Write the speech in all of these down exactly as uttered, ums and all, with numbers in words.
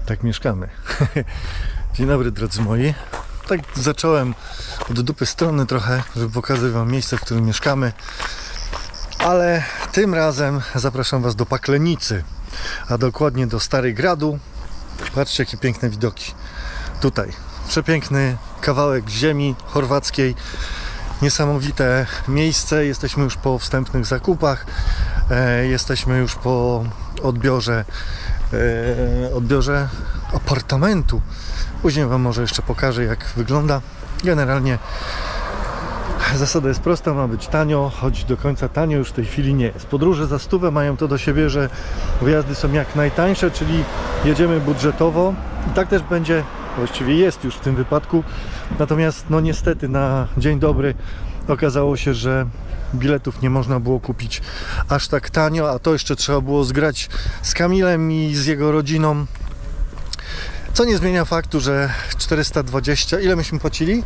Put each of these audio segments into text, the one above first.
Tak mieszkamy. Dzień dobry, drodzy moi. Tak zacząłem od dupy strony trochę, żeby pokazać wam miejsce, w którym mieszkamy. Ale tym razem zapraszam was do Paklenicy, a dokładnie do Starygradu. Patrzcie, jakie piękne widoki. Tutaj przepiękny kawałek ziemi chorwackiej. Niesamowite miejsce. Jesteśmy już po wstępnych zakupach. E, jesteśmy już po odbiorze e, odbiorze apartamentu. Później wam może jeszcze pokażę, jak wygląda. Generalnie zasada jest prosta, ma być tanio, choć do końca tanio już w tej chwili nie jest. Podróże za stówę mają to do siebie, że wyjazdy są jak najtańsze, czyli jedziemy budżetowo. I tak też będzie, właściwie jest już w tym wypadku. Natomiast no niestety na dzień dobry okazało się, że biletów nie można było kupić aż tak tanio, a to jeszcze trzeba było zgrać z Kamilem i z jego rodziną. Co nie zmienia faktu, że czterysta dwadzieścia... Ile myśmy płacili?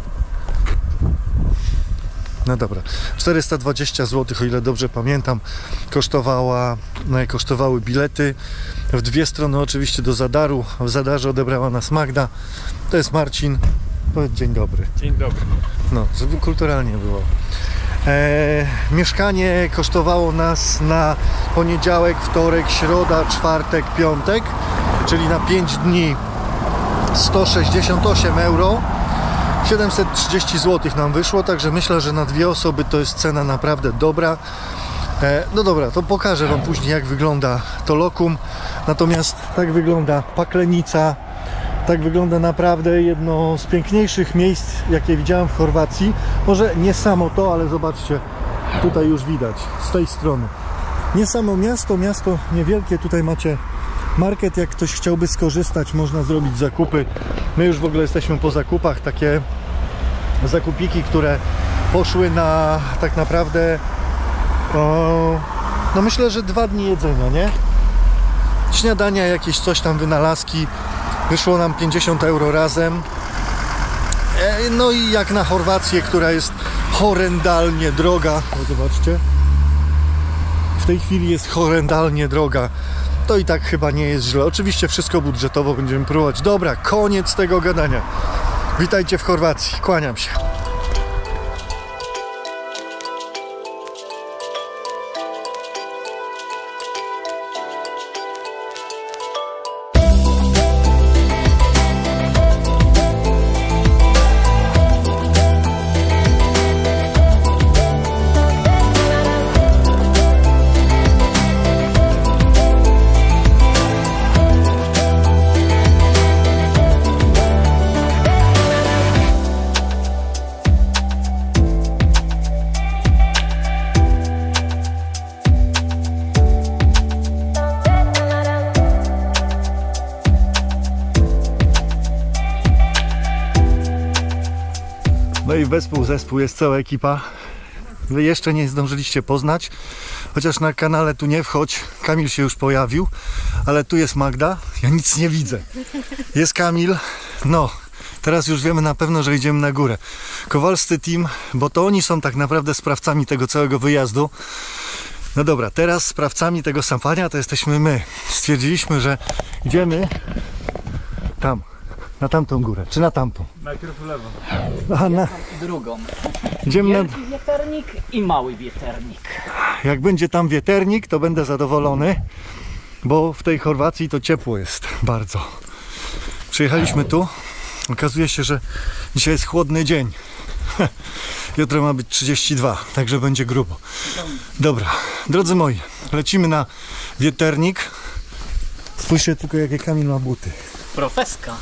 No dobra, czterysta dwadzieścia złotych, o ile dobrze pamiętam, kosztowała, no, kosztowały bilety w dwie strony, oczywiście do Zadaru. W Zadarze odebrała nas Magda. To jest Marcin. Powiedz dzień dobry. Dzień dobry. No, żeby kulturalnie było. E, mieszkanie kosztowało nas na poniedziałek, wtorek, środa, czwartek, piątek, czyli na pięć dni sto sześćdziesiąt osiem euro. siedemset trzydzieści złotych nam wyszło, także myślę, że na dwie osoby to jest cena naprawdę dobra. E, no dobra, to pokażę wam później, jak wygląda to lokum. Natomiast tak wygląda Paklenica. Tak wygląda naprawdę jedno z piękniejszych miejsc, jakie widziałem w Chorwacji. Może nie samo to, ale zobaczcie, tutaj już widać, z tej strony. Nie samo miasto, miasto niewielkie, tutaj macie market, jak ktoś chciałby skorzystać, można zrobić zakupy. My już w ogóle jesteśmy po zakupach, takie zakupiki, które poszły na tak naprawdę o, no myślę, że dwa dni jedzenia, nie? Śniadania, jakieś coś tam, wynalazki. Wyszło nam pięćdziesiąt euro razem. E, no i jak na Chorwację, która jest horrendalnie droga. O, zobaczcie. W tej chwili jest horrendalnie droga. To i tak chyba nie jest źle. Oczywiście wszystko budżetowo będziemy próbować. Dobra, koniec tego gadania. Witajcie w Chorwacji. Kłaniam się. No i wespół zespół jest cała ekipa. Wy jeszcze nie zdążyliście poznać, chociaż na kanale tu nie wchodź. Kamil się już pojawił, ale tu jest Magda. Ja nic nie widzę. Jest Kamil. No, teraz już wiemy na pewno, że idziemy na górę. Kowalscy team, bo to oni są tak naprawdę sprawcami tego całego wyjazdu. No dobra, teraz sprawcami tego sampania to jesteśmy my. Stwierdziliśmy, że idziemy tam. Na tamtą górę, czy na tamtą? Najpierw w lewo. Aha, na... drugą. Idziemy Wielki na... wieternik i mały wieternik. Jak będzie tam wieternik, to będę zadowolony, bo w tej Chorwacji to ciepło jest bardzo. Przyjechaliśmy tu. Okazuje się, że dzisiaj jest chłodny dzień. Jutro ma być trzydzieści dwa, także będzie grubo. Dobra, drodzy moi, lecimy na wieternik. Spójrzcie tylko, jakie Kamil ma buty. Profeska.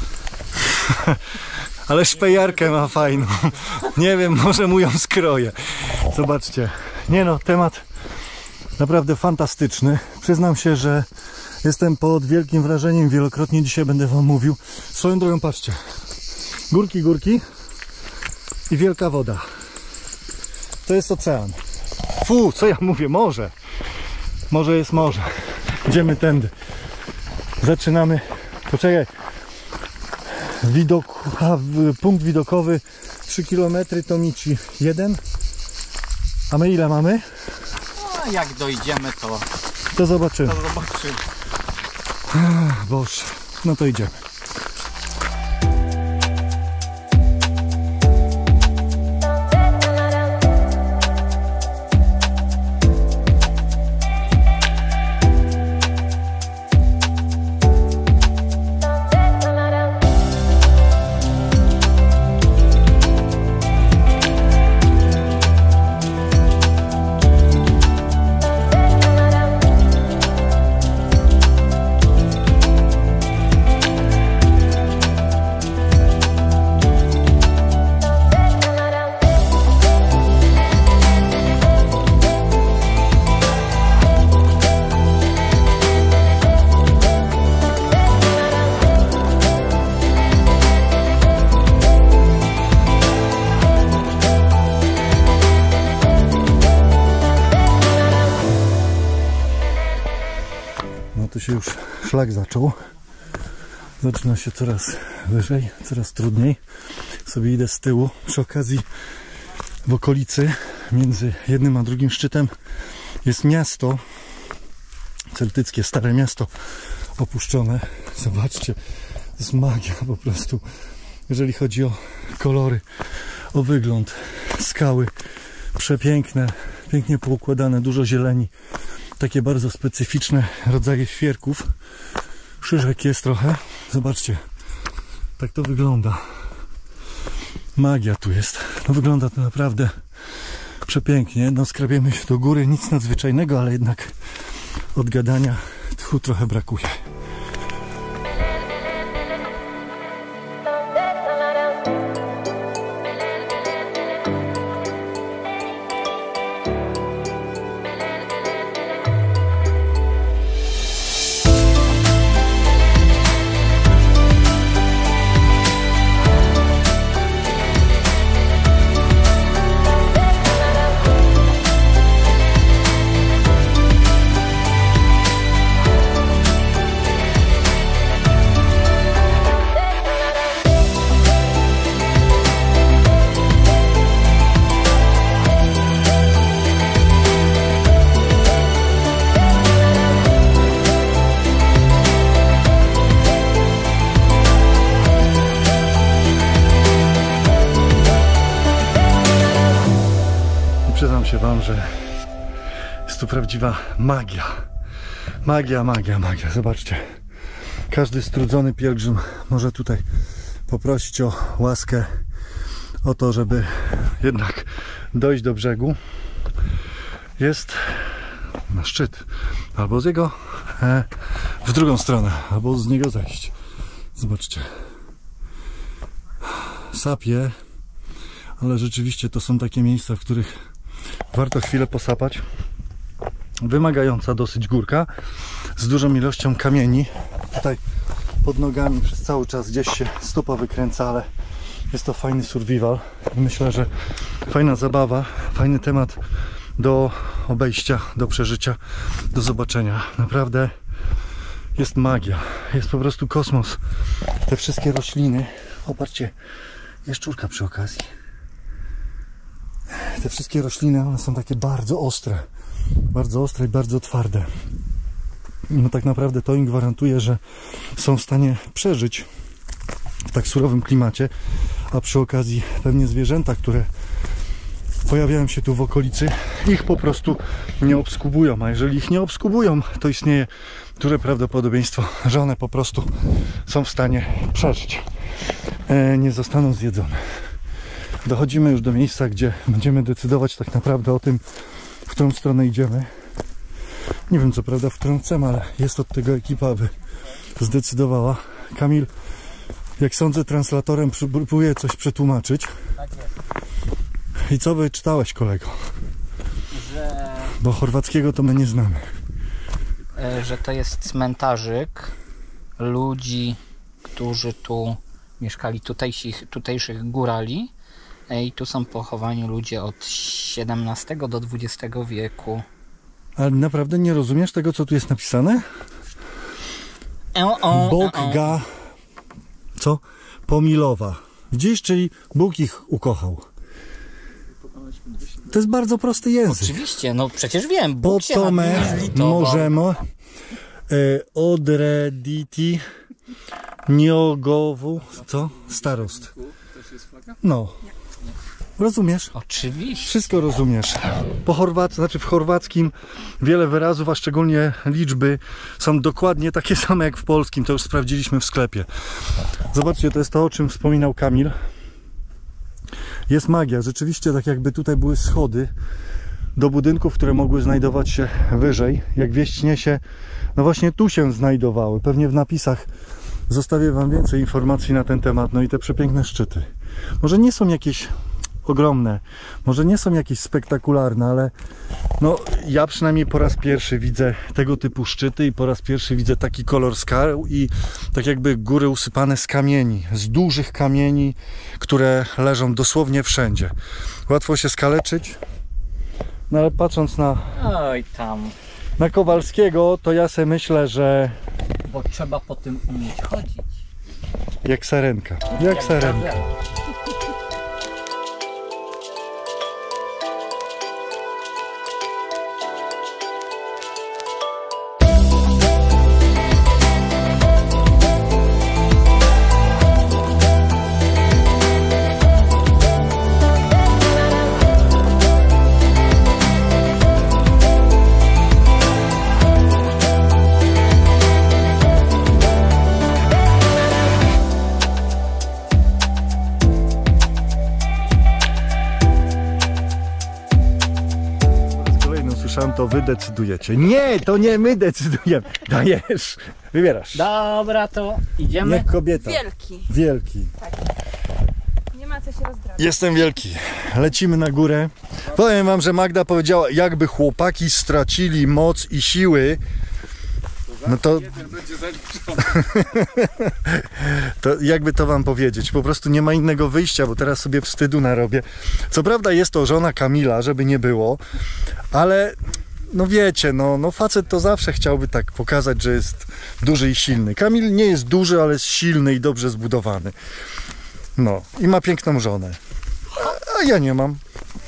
Ale szpejarkę ma fajną. Nie wiem, może mu ją skroję. Zobaczcie. Nie no, temat naprawdę fantastyczny. Przyznam się, że jestem pod wielkim wrażeniem. Wielokrotnie dzisiaj będę wam mówił. Swoją drogą, patrzcie. Górki, górki i wielka woda. To jest ocean. Fu, co ja mówię? Morze. Morze jest morze. Idziemy tędy. Zaczynamy. Poczekaj. Widok, a, punkt widokowy trzy kilometry to Mici jeden. A my ile mamy? No, jak dojdziemy, to, To zobaczymy. to zobaczymy. Boże, no to idziemy. to się już szlak zaczął. Zaczyna się coraz wyżej, coraz trudniej. Sobie idę z tyłu. Przy okazji w okolicy między jednym a drugim szczytem jest miasto celtyckie, stare miasto opuszczone. Zobaczcie, to jest magia po prostu, jeżeli chodzi o kolory, o wygląd. Skały przepiękne, pięknie poukładane, dużo zieleni, takie bardzo specyficzne rodzaje świerków. Szyżek jest trochę, zobaczcie, tak to wygląda. Magia tu jest, no wygląda to naprawdę przepięknie. No skrabiemy się do góry, nic nadzwyczajnego, ale jednak od gadania tchu trochę brakuje. Przyznam się wam, że jest to prawdziwa magia. Magia, magia, magia. Zobaczcie. Każdy strudzony pielgrzym może tutaj poprosić o łaskę, o to, żeby jednak dojść do brzegu. Jest na szczyt. Albo z jego e, w drugą stronę, albo z niego zejść. Zobaczcie. Sapie, ale rzeczywiście to są takie miejsca, w których warto chwilę posapać. Wymagająca dosyć górka z dużą ilością kamieni. Tutaj pod nogami przez cały czas gdzieś się stopa wykręca, ale jest to fajny survival. Myślę, że fajna zabawa, fajny temat do obejścia, do przeżycia, do zobaczenia. Naprawdę jest magia, jest po prostu kosmos. Te wszystkie rośliny, popatrzcie, jaszczurka przy okazji. Te wszystkie rośliny, one są takie bardzo ostre, bardzo ostre i bardzo twarde. No tak naprawdę to im gwarantuje, że są w stanie przeżyć w tak surowym klimacie, a przy okazji pewnie zwierzęta, które pojawiają się tu w okolicy, ich po prostu nie obskubują, a jeżeli ich nie obskubują, to istnieje duże prawdopodobieństwo, że one po prostu są w stanie przeżyć, e, nie zostaną zjedzone. Dochodzimy już do miejsca, gdzie będziemy decydować tak naprawdę o tym, w którą stronę idziemy. Nie wiem co prawda, w którą chcemy, ale jest od tego ekipa, aby zdecydowała. Kamil, jak sądzę, translatorem próbuje coś przetłumaczyć. Tak jest. I co wyczytałeś, kolego? Że, Bo chorwackiego to my nie znamy. e, że to jest cmentarzyk ludzi, którzy tu mieszkali, tutejszych, tutejszych górali. E, I tu są pochowani ludzie od siedemnastego do dwudziestego wieku. Ale naprawdę nie rozumiesz tego, co tu jest napisane? E, o, Bóg e, o. ga... Co? Pomilowa. Widzisz, czyli Bóg ich ukochał. To jest bardzo prosty język. Oczywiście, no przecież wiem, Bóg się nad Potome nimi zlitował. możemy e, odrediti niogowu. Co? Starost. No. Rozumiesz? Oczywiście. Wszystko rozumiesz. Po chorwacku, znaczy w chorwackim wiele wyrazów, a szczególnie liczby są dokładnie takie same jak w polskim. To już sprawdziliśmy w sklepie. Zobaczcie, to jest to, o czym wspominał Kamil. Jest magia. Rzeczywiście tak jakby tutaj były schody do budynków, które mogły znajdować się wyżej. Jak wieść niesie, no właśnie tu się znajdowały. Pewnie w napisach zostawię wam więcej informacji na ten temat. No i te przepiękne szczyty. Może nie są jakieś ogromne, może nie są jakieś spektakularne, ale no ja przynajmniej po raz pierwszy widzę tego typu szczyty i po raz pierwszy widzę taki kolor skał i tak jakby góry usypane z kamieni, z dużych kamieni, które leżą dosłownie wszędzie. Łatwo się skaleczyć, no ale patrząc na Oj tam. na Kowalskiego, to ja sobie myślę, że Bo trzeba po tym umieć chodzić. jak sarenka. Jak sarenka. To wy decydujecie. Nie, to nie my decydujemy. Dajesz. Wybierasz. Dobra, to idziemy. Niech kobieta. Wielki. Wielki. Tak. Nie ma co się rozdrabniać. Jestem wielki. Lecimy na górę. Powiem wam, że Magda powiedziała, jakby chłopaki stracili moc i siły, no to... to jakby to wam powiedzieć, po prostu nie ma innego wyjścia, bo teraz sobie wstydu narobię. Co prawda jest to żona Kamila, żeby nie było, ale no wiecie, no, no facet to zawsze chciałby tak pokazać, że jest duży i silny. Kamil nie jest duży, ale jest silny i dobrze zbudowany. No i ma piękną żonę. A, a ja nie mam.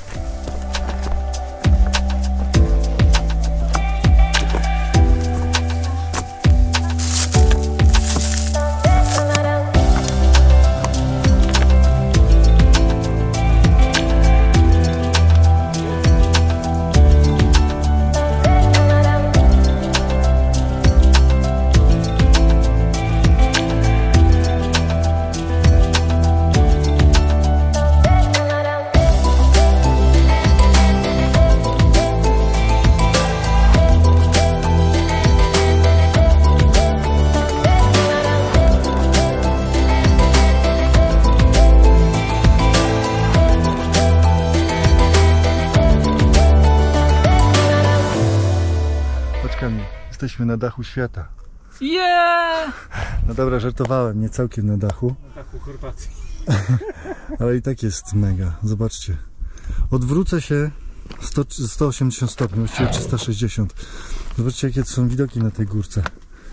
Jesteśmy na dachu świata. Yeah! No dobra, żartowałem, nie całkiem na dachu. Na dachu Chorwacji. Ale i tak jest mega. Zobaczcie. Odwrócę się sto, sto osiemdziesiąt stopni, właściwie trzysta sześćdziesiąt. Zobaczcie, jakie to są widoki na tej górce.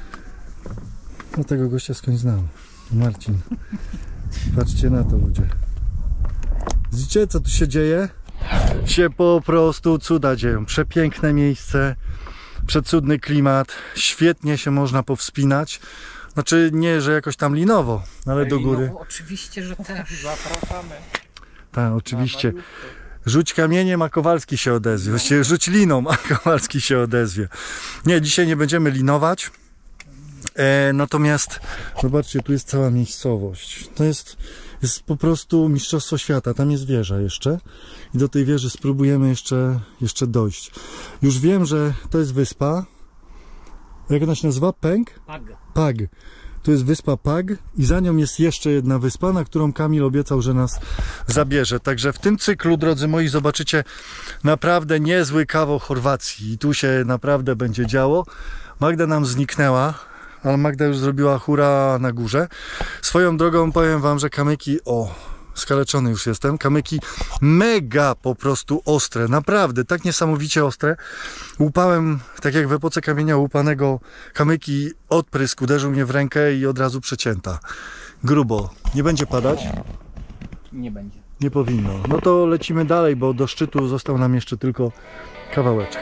No tego gościa skądś znam. Marcin. Patrzcie na to, ludzie. Widzicie, co tu się dzieje? Się po prostu cuda dzieją. Przepiękne miejsce. Przecudny klimat, świetnie się można powspinać. Znaczy nie, że jakoś tam linowo, ale do góry. Linowo, oczywiście, że też. Zapraszamy. Tak, oczywiście. Rzuć kamieniem, a Kowalski się odezwie. Właściwie rzuć liną, a Kowalski się odezwie. Nie, dzisiaj nie będziemy linować. E, natomiast zobaczcie, tu jest cała miejscowość. To jest, jest po prostu mistrzostwo świata. Tam jest wieża jeszcze. I do tej wieży spróbujemy jeszcze, jeszcze dojść. Już wiem, że to jest wyspa. Jak ona się nazywa? Pęk? Pag. Pag. Tu jest wyspa Pag i za nią jest jeszcze jedna wyspa, na którą Kamil obiecał, że nas zabierze. Także w tym cyklu, drodzy moi, zobaczycie naprawdę niezły kawał Chorwacji. I tu się naprawdę będzie działo. Magda nam zniknęła, ale Magda już zrobiła hura na górze. Swoją drogą powiem wam, że kamyki... O, skaleczony już jestem. Kamyki mega po prostu ostre. Naprawdę, tak niesamowicie ostre. Łupałem, tak jak w epoce kamienia łupanego, kamyki, odprysk uderzył mnie w rękę i od razu przecięta. Grubo. Nie będzie padać? Nie będzie. Nie powinno. No to lecimy dalej, bo do szczytu został nam jeszcze tylko kawałeczek.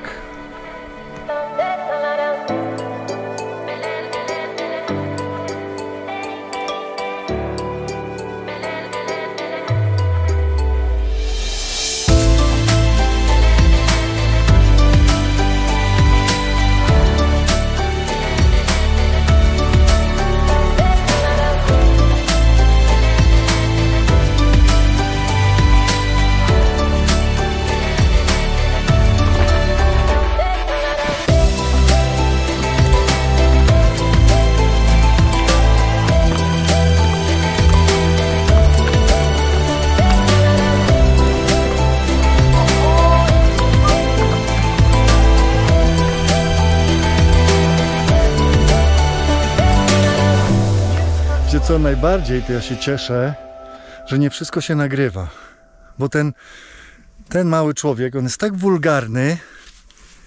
Co najbardziej, to ja się cieszę, że nie wszystko się nagrywa, bo ten, ten mały człowiek, on jest tak wulgarny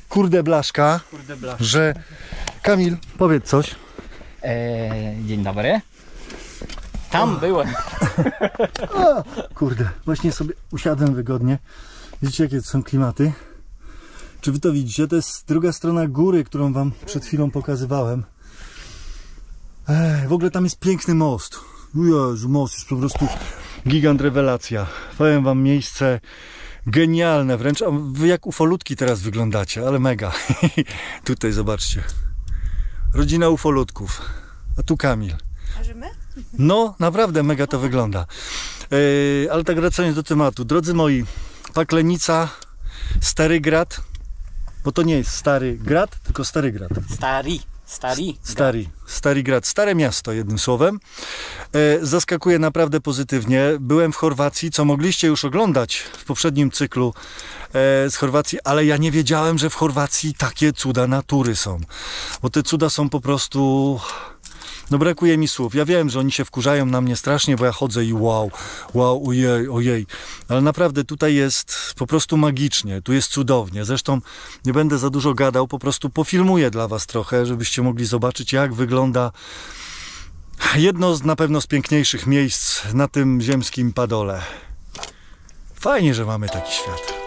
kurde blaszka, Kurde blaszka. że... Kamil, powiedz coś. Eee, dzień dobry. Tam oh. byłem. O, kurde, właśnie sobie usiadłem wygodnie. Widzicie, jakie to są klimaty? Czy wy to widzicie? To jest druga strona góry, którą wam przed chwilą pokazywałem. Ech, w ogóle tam jest piękny most. Jezu, most jest po prostu gigant rewelacja. Powiem wam, miejsce genialne wręcz. A wy jak ufolutki teraz wyglądacie, ale mega. Tutaj zobaczcie. Rodzina ufolutków. A tu Kamil. A że my? No, naprawdę mega to wygląda. Yy, ale tak wracając do tematu. Drodzy moi, Paklenica, Starygrad, bo to nie jest Stary Grad, tylko Starygrad. Stary, stary. Stary, Starygrad, stare miasto jednym słowem. E, zaskakuje naprawdę pozytywnie. Byłem w Chorwacji, co mogliście już oglądać w poprzednim cyklu e, z Chorwacji, ale ja nie wiedziałem, że w Chorwacji takie cuda natury są. Bo te cuda są po prostu... No brakuje mi słów. Ja wiem, że oni się wkurzają na mnie strasznie, bo ja chodzę i wow, wow, ojej, ojej. Ale naprawdę tutaj jest po prostu magicznie, tu jest cudownie. Zresztą nie będę za dużo gadał, po prostu pofilmuję dla was trochę, żebyście mogli zobaczyć, jak wygląda jedno z na pewno z piękniejszych miejsc na tym ziemskim padole. Fajnie, że mamy taki świat.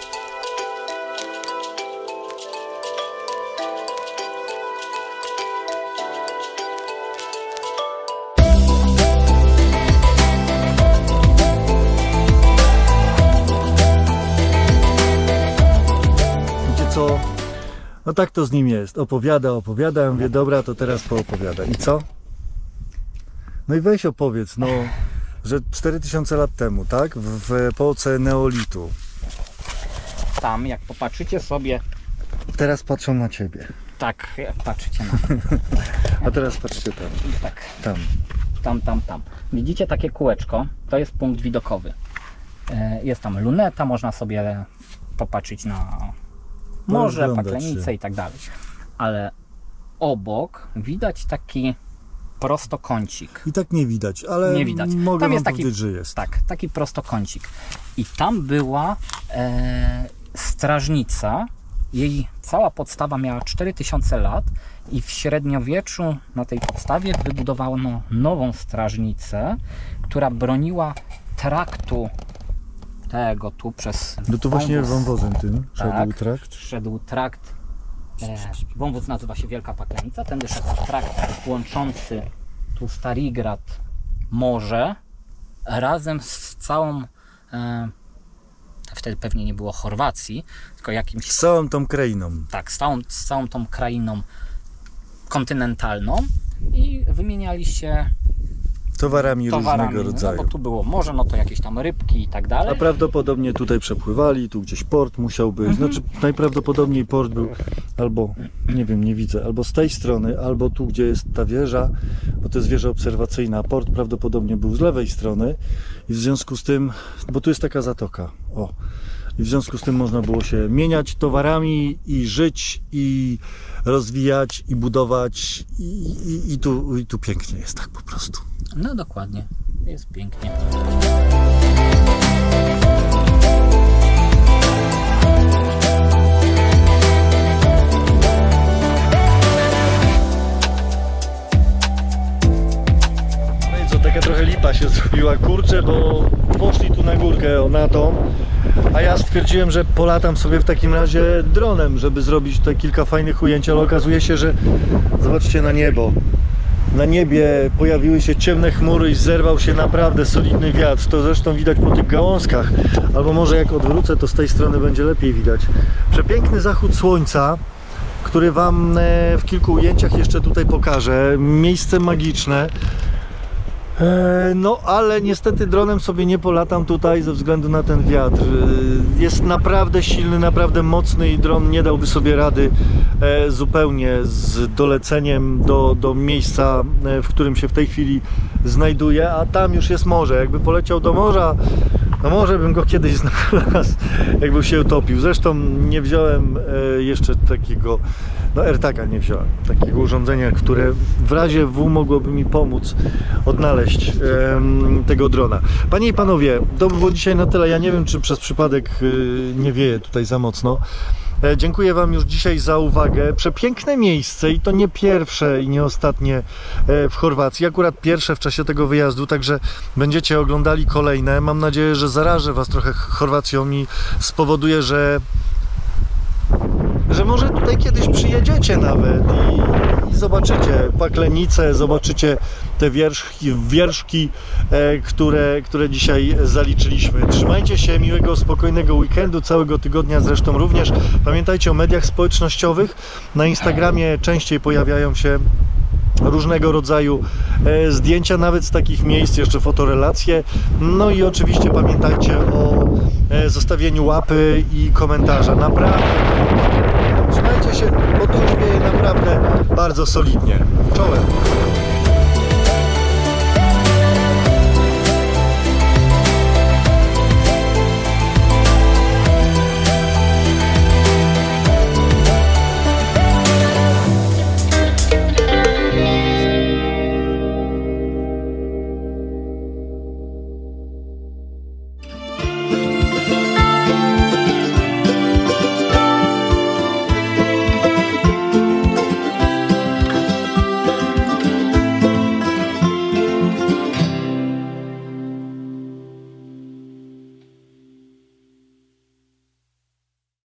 No tak to z nim jest. Opowiada, opowiada. Ja mówię, dobra, to teraz poopowiada. I co? No i weź opowiedz, no, że cztery tysiące lat temu, tak? W, w epoce neolitu. Tam, jak popatrzycie sobie... Teraz patrzą na ciebie. Tak, jak patrzycie na mnie. A teraz patrzcie tam. Tak. Tam. Tam, tam, tam. Widzicie takie kółeczko? To jest punkt widokowy. Jest tam luneta, można sobie popatrzeć na morze, Paklenice i tak dalej. Ale obok widać taki prostokącik. I tak nie widać, ale nie widać. Mogę tam wam jest taki, powiedzieć, że jest. Tak, taki prostokącik. I tam była e, strażnica. Jej cała podstawa miała cztery tysiące lat i w średniowieczu na tej podstawie wybudowano nową strażnicę, która broniła traktu tego tu przez No to właśnie wąwóz. wąwozem tym szedł Tak, trakt. szedł trakt. E, wąwóz nazywa się Wielka Paklenica. Tędy szedł trakt łączący tu Starygrad morze razem z całą e, wtedy pewnie nie było Chorwacji, tylko jakimś... Z całą tą krainą. Tak, z całą, z całą tą krainą kontynentalną i wymieniali się Towarami, towarami różnego rodzaju. No bo tu było morze, no to jakieś tam rybki i tak dalej. A prawdopodobnie tutaj przepływali, tu gdzieś port musiał być. Mhm. Znaczy najprawdopodobniej port był albo, nie wiem, nie widzę, albo z tej strony, albo tu, gdzie jest ta wieża, bo to jest wieża obserwacyjna. Port prawdopodobnie był z lewej strony i w związku z tym, bo tu jest taka zatoka, o. I w związku z tym można było się mieniać towarami i żyć, i rozwijać, i budować, i, i, i, tu, i tu pięknie jest tak po prostu. No dokładnie, jest pięknie. Taka trochę lipa się zrobiła, kurczę, bo poszli tu na górkę, o, na tą, a ja stwierdziłem, że polatam sobie w takim razie dronem, żeby zrobić tutaj kilka fajnych ujęć, ale okazuje się, że zobaczcie na niebo. Na niebie pojawiły się ciemne chmury i zerwał się naprawdę solidny wiatr. To zresztą widać po tych gałązkach, albo może jak odwrócę, to z tej strony będzie lepiej widać. Przepiękny zachód słońca, który wam w kilku ujęciach jeszcze tutaj pokażę. Miejsce magiczne. No, ale niestety dronem sobie nie polatam tutaj ze względu na ten wiatr. Jest naprawdę silny, naprawdę mocny i dron nie dałby sobie rady zupełnie z doleceniem do, do miejsca, w którym się w tej chwili znajduje, a tam już jest morze. Jakby poleciał do morza, no może bym go kiedyś znalazł, jakby się utopił. Zresztą nie wziąłem jeszcze takiego, no AirTaga nie wziąłem, takiego urządzenia, które w razie W mogłoby mi pomóc odnaleźć um, tego drona. Panie i panowie, to by było dzisiaj na tyle. Ja nie wiem, czy przez przypadek y, nie wieje tutaj za mocno, E, Dziękuję Wam już dzisiaj za uwagę. Przepiękne miejsce i to nie pierwsze i nie ostatnie e, w Chorwacji. Akurat pierwsze w czasie tego wyjazdu, także będziecie oglądali kolejne. Mam nadzieję, że zarażę Was trochę Chorwacją i spowoduje, że że może tutaj kiedyś przyjedziecie nawet i, i zobaczycie Paklenicę, zobaczycie te wierzchki, wierzchki e, które, które dzisiaj zaliczyliśmy. Trzymajcie się, miłego, spokojnego weekendu, całego tygodnia zresztą również. Pamiętajcie o mediach społecznościowych. Na Instagramie częściej pojawiają się różnego rodzaju e, zdjęcia, nawet z takich miejsc, jeszcze fotorelacje. No i oczywiście pamiętajcie o e, zostawieniu łapy i komentarza. Naprawdę trzymajcie się, bo tu już wieje naprawdę bardzo solidnie. Czołem!